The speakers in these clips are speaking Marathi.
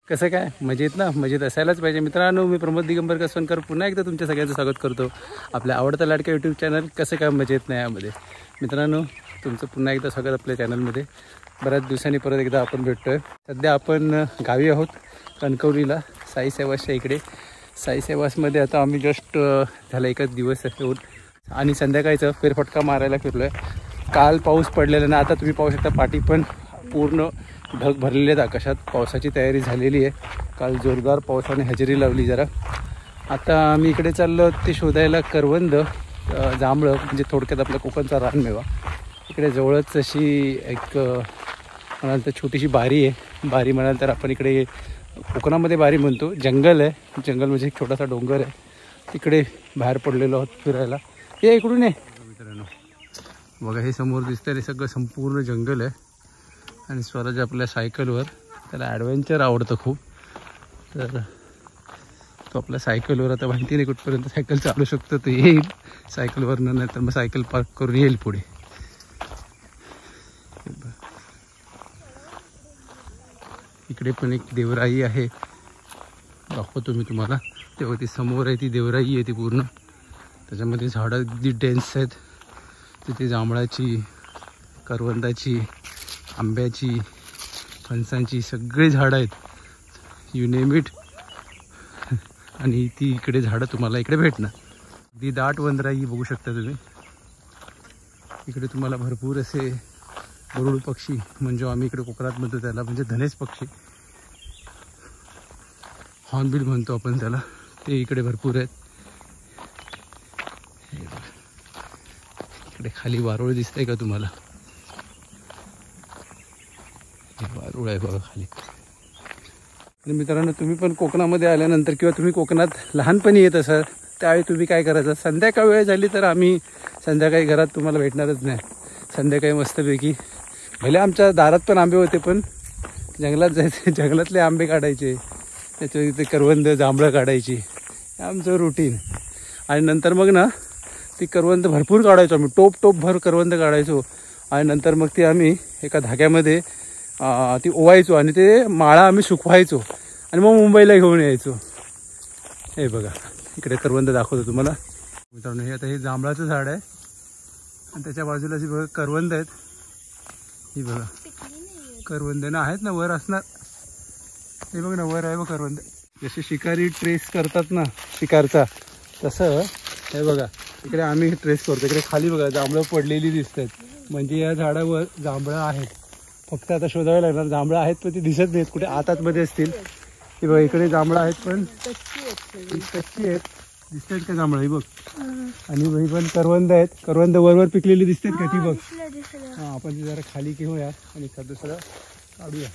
कसं काय मजेत ना, मजेत असायलाच पाहिजे मित्रांनो. मी प्रमोद दिगंबर कसवनकर पुन्हा एकदा तुमच्या सगळ्यांचं स्वागत करतो आपल्या आवडता लाडक्या यूट्यूब चॅनल कसं काय मजेत नाही यामध्ये. मित्रांनो तुमचं पुन्हा एकदा स्वागत आपल्या चॅनलमध्ये. बऱ्याच दिवसांनी परत एकदा आपण भेटतो आहे. सध्या आपण गावी आहोत कणकवलीला साई सेवासच्या इकडे. साई सेवासमध्ये आता आम्ही जस्ट झाला एकच दिवस येऊन आणि संध्याकाळचं फेरफटका मारायला फिरलो आहे. काल पाऊस पडलेला ना, आता तुम्ही पाहू शकता पाठी पण पूर्ण ढग भरलेले आहेत आकाशात. पावसाची तयारी झालेली आहे. काल जोरदार पावसाने हजेरी लावली जरा. आता आम्ही इकडे चाललो ते शोधायला करवंद जांभळं, म्हणजे थोडक्यात आपल्या कोकणचा रानमेवा. इकडे जवळच अशी एक म्हणाल तर छोटीशी बारी आहे. बारी म्हणाल तर आपण इकडे कोकणामध्ये बारी म्हणतो. जंगल आहे, जंगल म्हणजे एक छोटासा डोंगर आहे. तिकडे बाहेर पडलेलो आहोत फिरायला. हे इकडून आहे मित्रांनो, बघा हे समोर दिसतंय हे सगळं संपूर्ण जंगल आहे. आणि स्वराज आपल्या सायकलवर, त्याला ॲडव्हेंचर आवडतं खूप, तर तो आपल्या सायकलवर आता माहिती नाही कुठपर्यंत सायकल चालू शकतो तो येईल सायकलवरनं, नाही तर मग सायकल पार्क करून येईल पुढे. इकडे पण एक देवराई आहे, दाखवतो मी तुम्हाला. तेव्हा ती समोर आहे ती देवराई आहे ती पूर्ण. त्याच्यामध्ये झाडं अगदी डेन्स आहेत. तिथे जांभळाची, करवंदाची, आंब्याची, फणसांची सगळे झाडं आहेत, यू नेम इट. आणि ती इकडे झाडं तुम्हाला इकडे भेटणार. अगदी दाट वनराई बघू शकता तुम्ही. इकडे तुम्हाला भरपूर असे गरुड पक्षी, म्हणजे आम्ही इकडे कोकणात म्हणतो त्याला, म्हणजे धनेश पक्षी, हॉर्नबिल म्हणतो आपण त्याला, ते इकडे भरपूर आहेत. इकडे खाली वारुळ दिसतंय का तुम्हाला? वारुळ आहे बघा खाली. आणि मित्रांनो तुम्ही पण कोकणामध्ये आल्यानंतर किंवा तुम्ही कोकणात लहानपणी येत असाल त्यावेळी तुम्ही काय करायचं, संध्याकाळ वेळ झाली तर आम्ही संध्याकाळी घरात तुम्हाला भेटणारच नाही. संध्याकाळी मस्तपैकी, भले आमच्या दारात पण आंबे होते पण जंगलात जायचे, जंगलातले आंबे काढायचे, त्याच्या तिथे करवंद जांभळं काढायची, हे आमचं रुटीन. आणि नंतर मग ना ती करवंद भरपूर काढायचो आम्ही, टोप भर करवंद काढायचो. आणि नंतर मग ती आम्ही एका धाग्यामध्ये ती ओवायचो आणि ते माळा आम्ही सुकवायचो आणि मग मुंबईला घेऊन यायचो. हे बघा इकडे करवंद दाखवतो तुम्हाला मित्रांनो. हे आता हे जांभळाचं झाड आहे आणि त्याच्या बाजूला जी बघा करवंद आहेत, ही बघा करवंद ना आहेत ना, वर असणार. हे बघ ना वर आहे बघ करवंद. जसे शिकारी ट्रेस करतात ना शिकारचा, तसं हे बघा इकडे आम्ही ट्रेस करतो. इकडे खाली बघा जांभळं पडलेली दिसत आहेत, म्हणजे या झाडावर जांभळं आहेत. फक्त आता शोधावे लागणार. जांभळं आहेत पण ती दिसत नाहीत, कुठे आतामध्ये असतील. हे बघ इकडे जांभळं आहेत पण कच्ची आहेत, दिसत आहेत का जांभळं? ही बघ. आणि ही पण करवंद आहेत, करवंद वरवर पिकलेली दिसतात का? ती बघ. हा आपण ती जरा खाली घेऊया आणि एखादं दुसरं काढूया.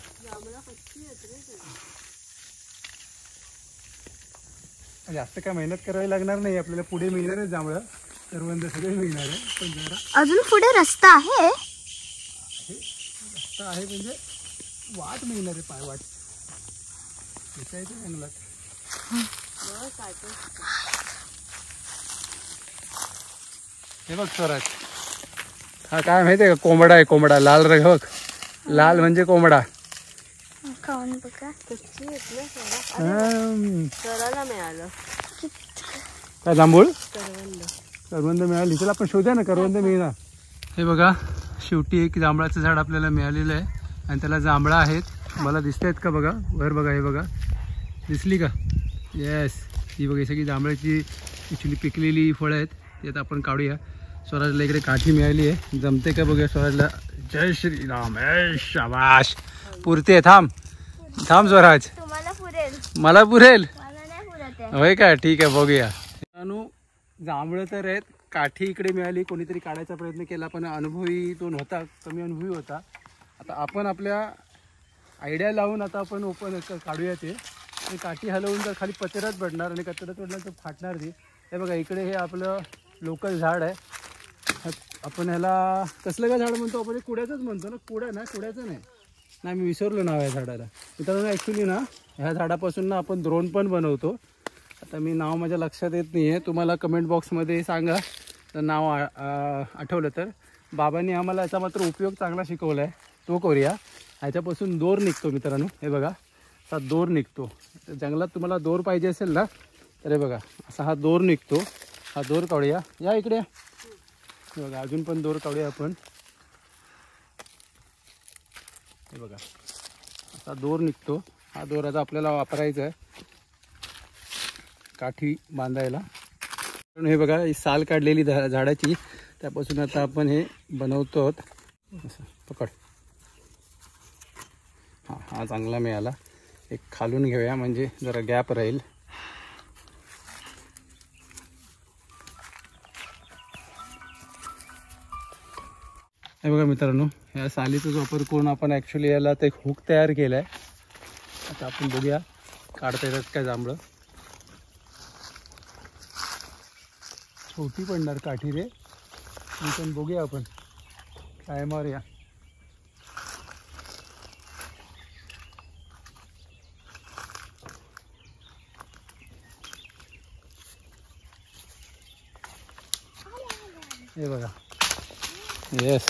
जास्त काय मेहनत करावी लागणार नाही आपल्याला, पुढे मिळणार आहे जांभळं, करवंद सगळे मिळणार आहे. पण जरा अजून पुढे रस्ता आहे, रस्ता आहे म्हणजे वाट मिळणार आहे, पाय वाट जंगलात. हे बघ स्वराज, हा काय माहिती आहे का, कोंबडा आहे, कोंबडा लाल रंग बघ, लाल म्हणजे कोंबडा. खाऊन बघा. काय जांभूळ करवंद मिळाली, चला आपण शोध्या ना करवंद मिळणार. हे बघा शेवटी एक जांभळाचं झाड आपल्याला मिळालेलं आहे आणि त्याला जांभळं आहेत. मला दिसत आहेत का बघा वर बघा, हे बघा दिसली का? येस, ही बघा सगळी जांभळाची ॲक्च्युली पिकलेली फळं आहेत. ती आता आपण काढूया. स्वराजला इकडे काठी मिळाली आहे, जमते का बघूया स्वराजला. जय श्रीराम. शाबाश, पुरते. थांब थांब स्वराज, मला पुरेल होय का? ठीक आहे बघूया. जांभळं तर आहेत, काठी इकडे मिळाली. कोणीतरी काढायचा प्रयत्न केला पण अनुभवी तो नव्हता, कमी अनुभवी होता. आता आपण आपल्या आयडिया लावून आता आपण ओपन काढूया ते. काठी हलवून जर खाली पत्र्यात पडणार आणि कचऱ्यात पडणार तर फाटणार ती. हे बघा इकडे हे आपलं लोकल झाड आहे. आपण ह्याला कसलं काय झाड म्हणतो आपण? कुड्याचंच म्हणतो ना? कुड्या ना, कुड्याचं नाही ना, मी विसरलो नाव आहे झाडाला मित्रांनो. ॲक्च्युली ना ह्या झाडापासून ना आपण द्रोण पण बनवतो. आता मी नाव माझ्या लक्षात येत नाही आहे, तुम्हाला कमेंट बॉक्समध्ये सांगा तर नाव आठवलं तर. बाबांनी आम्हाला याचा मात्र उपयोग चांगला शिकवला आहे, तो करूया. ह्याच्यापासून दोर निघतो मित्रांनो. हे बघा असा दोर निघतो. तर जंगलात तुम्हाला दोर पाहिजे असेल ना तर हे बघा असा हा दोर निघतो. हा दोर काढूया. या इकडे हे बघा अजून पण दोर काढूया आपण. हे बघा असा दोर निघतो. हा दोर आता आपल्याला वापरायचा आहे काठी बांधायला. हे बघा ही साल काढलेली झाडाची त्यापासून आता आपण हे बनवतो. असं पकड. हा चांगला मिळाला. एक खालून घेऊया म्हणजे जरा गॅप राहील. हे बघा मित्रांनो या सालीचाच वापर करून आपण ॲक्च्युली याला ते हुक तयार केलं आहे. आता आपण बघूया काढता येतात काय जांभळं. छोटी पडणार काठी रे पण बघूया आपण काय मारूया. हे बघा येस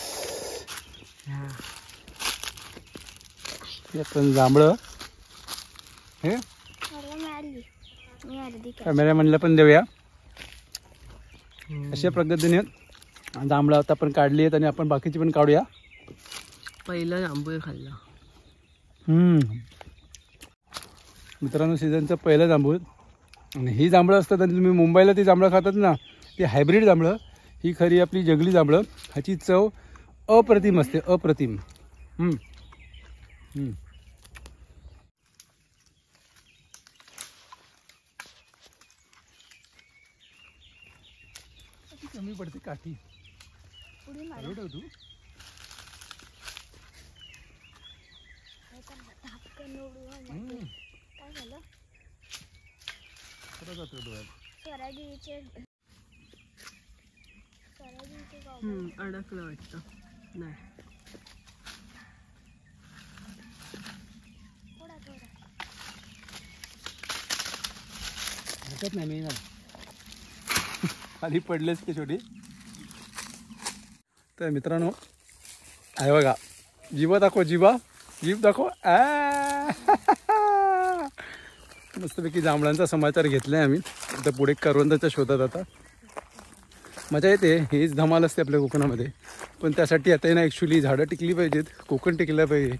हे पण जांभळं. हे कॅमेरामॅनला पण देऊया. अशा पद्धतीने जांभळं आता आपण काढली आहेत आणि आपण बाकीची पण काढूया. पहिला जांभूळ खाल्ला मित्रांनो सीझनचं पहिलं जांभूळ. आणि ही जांभळं असतात आणि तुम्ही मुंबईला ती जांभळं खातात ना ती हायब्रिड जांभळं. ही खरी आपली जंगली जांभळं. ह्याची चव अप्रतिम असते अप्रतिम. कमी पडते काठी. तू अडकलं वाटतं. नाही हरकत नाही मी ना खाली पडलेच की छोटी. तर मित्रांनो आहे बघा जीवा दाखव जीवा जीव दाखव. मस्तपैकी जांभळांचा समाचार घेतलाय आम्ही. आता पुढे करवंदाच्या शोधात आता मजा येते. हेच धमाल असते आपल्या कोकणामध्ये. पण त्यासाठी आता ना ॲक्च्युली झाडं टिकली पाहिजेत. कोकण टिकलं पाहिजे.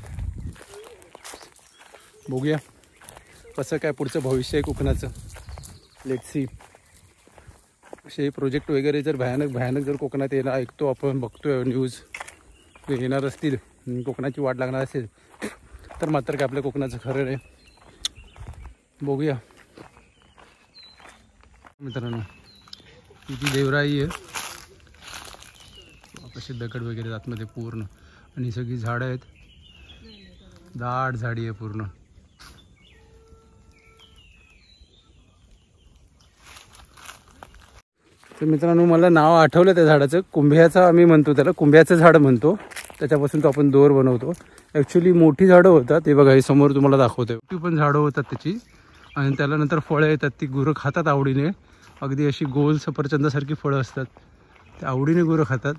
बघूया कसं काय पुढचं भविष्य आहे कोकणाचं. Let's see. असे प्रोजेक्ट वगैरे जर भयानक जर कोकणात येणं ऐकतो आपण बघतोय न्यूज येणार असतील कोकणाची वाट लागणार असेल तर मात्र काय आपल्या कोकणाचं खरं आहे. बघूया मित्रांनो किती देवराई आहे. कसे दगड वगैरे आतमध्ये पूर्ण आणि सगळी झाडं आहेत. दाट झाडी आहे पूर्ण. तर मित्रांनो मला नाव आठवलं त्या झाडाचं. कुंभ्याचं आम्ही म्हणतो त्याला. कुंभ्याचं झाड म्हणतो. त्याच्यापासून तो आपण दोर बनवतो. ॲक्च्युली मोठी झाडं होतात. ते बघा हे समोर तुम्हाला दाखवतोय. मोठी पण झाडं होतात त्याची आणि त्याला नंतर फळं येतात. ती गुरं खातात आवडीने. अगदी अशी गोल सफरचंदासारखी फळं असतात. ते आवडीने गुरं खातात.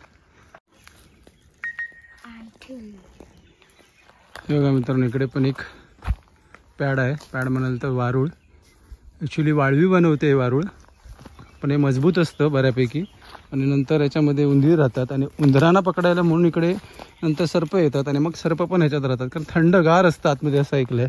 हे बघा मित्रांनो इकडे पण एक पॅड आहे. पॅड म्हणाल तर वारूळ. ॲक्च्युली वाळवी बनवते हे वारूळ पण हे मजबूत असतं बऱ्यापैकी. आणि नंतर याच्यामध्ये उंदीर राहतात आणि उंदरांना पकडायला म्हणून इकडे नंतर सर्प येतात आणि मग सर्प पण ह्याच्यात राहतात कारण थंडगार असतं आतमध्ये असं ऐकलंय.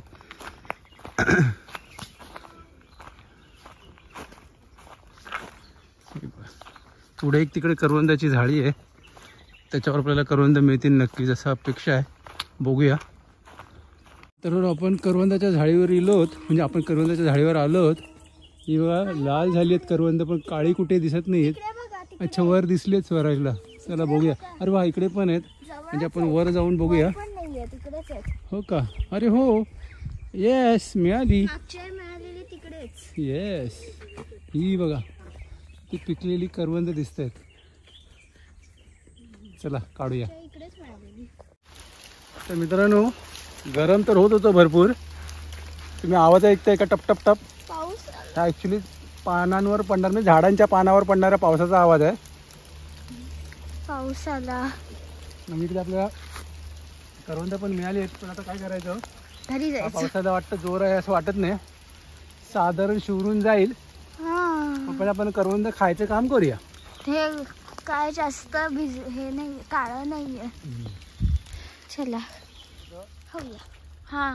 पुढे एक तिकडे करवंदाची झाडी आहे. त्याच्यावर आपल्याला करवंद मिळतील नक्की जसं अपेक्षा आहे. बघूया. तर आपण करवंदाच्या झाडीवर इलोत म्हणजे आपण करवंदाच्या झाडीवर आलोत. ही बघा लाल झाली आहेत करवंद पण काळी कुठे दिसत नाहीत. अच्छा वर दिसलेत स्वराजला. चला बघूया. अरे वा इकडे पण आहेत म्हणजे आपण वर जाऊन बघूया. हो का. अरे हो येस मिळाली. येस ही बघा ती पिकलेली करवंद दिसत आहेत. चला काढूया. तर मित्रांनो गरम तर होत होतं भरपूर. तुम्ही आवाज ऐकताय का टप टप टप. हा ॲक्च्युली पानांवर पडणार म्हणजे झाडांच्या पानावर पडणारा पावसाचा आवाज आहे. पाऊस आला. म्हणजे इकडे आपल्याला करवंद पण मिळाली आहेत पण आता काय करायचं घरी हा जायचं. पावसाचा वाटतं जोर आहे असं वाटत नाही. साधारण शिवरून जाईल. हा पण आपण करवंद खायचं काम करूया. हे काय जास्त हे नाही, काळं नाहीये. चला खाऊया. हा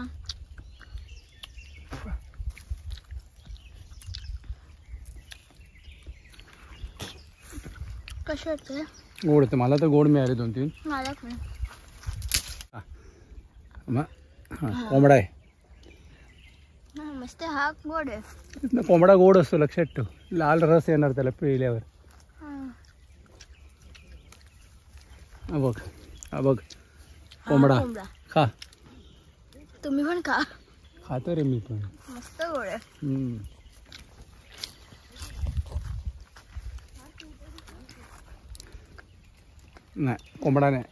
कसे होते? गोड होतं. मला तर गोड मिळाले 2-3. मला पण. कोंबडा आहे. हा, मस्त. हा गोड आहे. कोंबडा गोड असतो, लक्षात ठेव. लाल रस येणार त्याला पिळल्यावर. हा. हा बघ, हा बघ कोंबडा. कोंबडा. खा. तुम्ही पण खा. खातो रे मी पण. मस्त गोड आहे. नाही, कोंबडा नाही.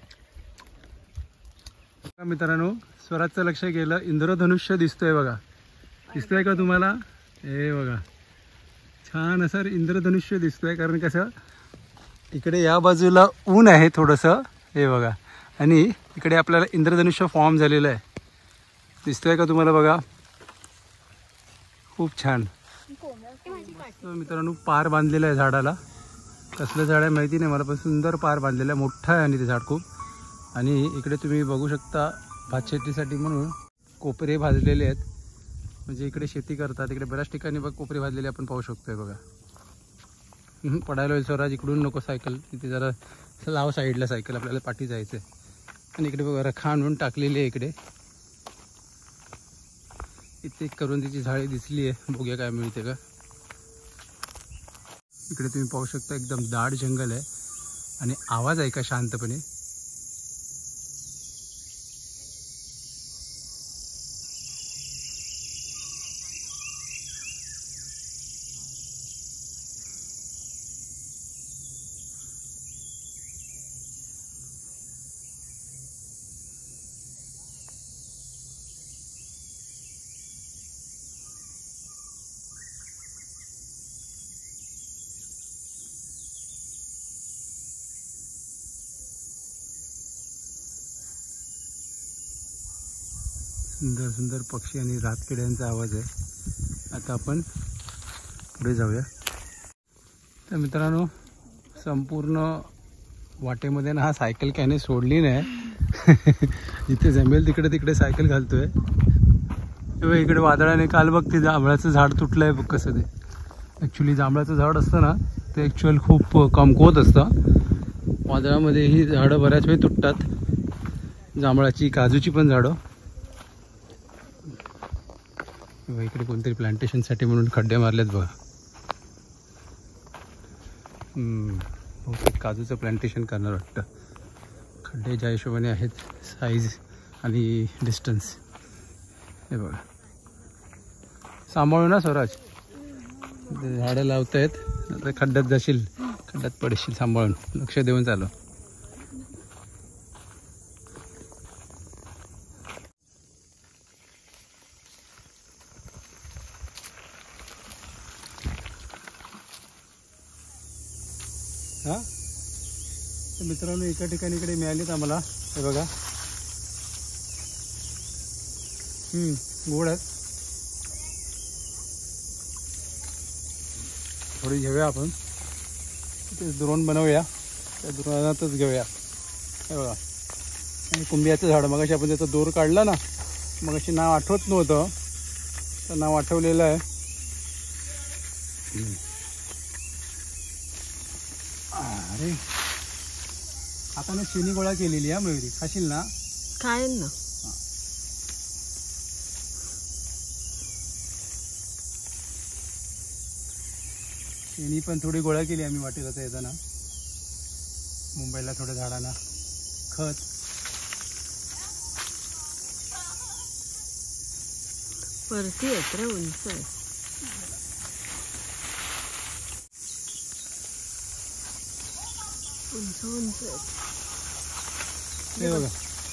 मित्रांनो, स्वराजचं लक्ष गेलं. इंद्रधनुष्य दिसतोय बघा. दिसतोय का तुम्हाला? हे बघा, छान असं इंद्रधनुष्य दिसतोय. कारण कसं इकडे या बाजूला ऊन आहे थोडंसं, हे बघा, आणि इकडे आपल्याला इंद्रधनुष्य फॉर्म झालेलं आहे. दिसतोय का तुम्हाला? बघा, खूप छान. मित्रांनो, पार बांधलेलं आहे झाडाला. कसलं झाड आहे माहिती नाही मला, पण सुंदर पार बांधलेलं आहे. मोठं आहे आणि ते झाड खूप. आणि इकडे तुम्ही बघू शकता, भात शेतीसाठी म्हणून कोपरे भाजलेले आहेत. म्हणजे इकडे शेती करतात. इकडे बऱ्याच ठिकाणी बघ कोपरे भाजलेले आपण पाहू शकतोय बघा. पडायला होईल स्वराज, इकडून नको सायकल. तिथे जरा लाव साईडला सायकल, आपल्याला पाठी जायचं आहे. आणि इकडे बघा रखा आणून टाकलेली आहे इकडे. इथे एक करवंदीची झाडे दिसली आहे, बघूया काय मिळते का. इकडे तुम्ही पाहू शकता, एकदम दाट जंगल आहे. आणि आवाज आहे का शांतपणे. सुंदर सुंदर पक्षी आणि रातकिड्यांचा आवाज आहे. आता आपण पुढे जाऊया. तर मित्रांनो, संपूर्ण वाटेमध्ये ना हा सायकल त्याने सोडली नाही. जिथे जमेल तिकडे सायकल घालतोय. इकडे वादळाने काल बघ ते जांभळाचं झाड तुटलं आहे बघ कसं. ते ॲक्च्युली जांभळाचं झाड असतं ना, ते ॲक्च्युअल खूप कमकुवत असतं. वादळामध्ये ही झाडं बऱ्याच वेळी तुटतात. जांभळाची, काजूची पण झाडं. इकडे कोणतरी प्लांटेशनसाठी म्हणून खड्डे मारलेत बघा. बहुतेक काजूचं प्लांटेशन करणार वाटतं. खड्डे ज्या हिशोबाने आहेत, साईज आणि डिस्टन्स, हे बघा. सांभाळू ना स्वराज, झाडं लावत आहेत. आता खड्ड्यात जाशील, खड्ड्यात पडशील. सांभाळून लक्ष देऊन चालू. हा, तर मित्रांनो, एका ठिकाणी इकडे मिळालीत आम्हाला. हे बघा, गोड आहेत. थोडी घेऊया आपण. ते द्रोण बनवूया, त्या द्रोणातच घेऊया. हे बघा, आणि कुंभियाचं झाड. मगाशी आपण त्याचा दोर काढला ना, मगाशी नाव आठवत नव्हतं, तर नाव आठवलेलं आहे. अरे, आता ना शेणी गोळा केलेली आहे मयुरी, खाशील ना? खाईन ना. शेणी पण थोडी गोळा केली आम्ही वाटेत आता येताना. मुंबईला थोड्या झाडांना खत. वरती आहेत रे, उंच आहे. उंच उंच आहेत. हे बघा,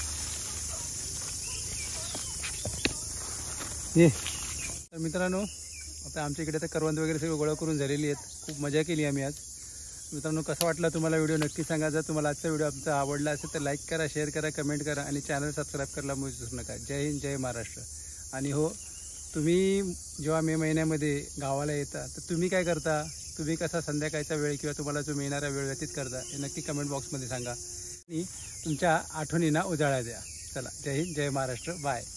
ये. तर मित्रांनो, आता आमच्या इकडे तर करवंद वगैरे सगळं गोळा करून झालेली आहेत. खूप मजा केली आम्ही आज. मित्रांनो कसं वाटलं तुम्हाला व्हिडिओ नक्की सांगा. जर तुम्हाला आजचा व्हिडिओ आमचा आवडला असेल तर लाईक करा, शेअर करा, कमेंट करा आणि चॅनल सबस्क्राईब करायला विसरू नका. जय हिंद, जय महाराष्ट्र. आणि हो, तुम्ही जेव्हा मे महिन्यामध्ये गावाला येता तर तुम्ही काय करता, तुम्ही कसा संध्याकाळचा वेळ किंवा तुम्हाला जो मिळणारा वेळ व्यतीत करता हे नक्की कमेंट बॉक्समध्ये सांगा आणि तुमच्या आठवणींना उजाळा द्या. चला, जय हिंद, जय महाराष्ट्र. बाय.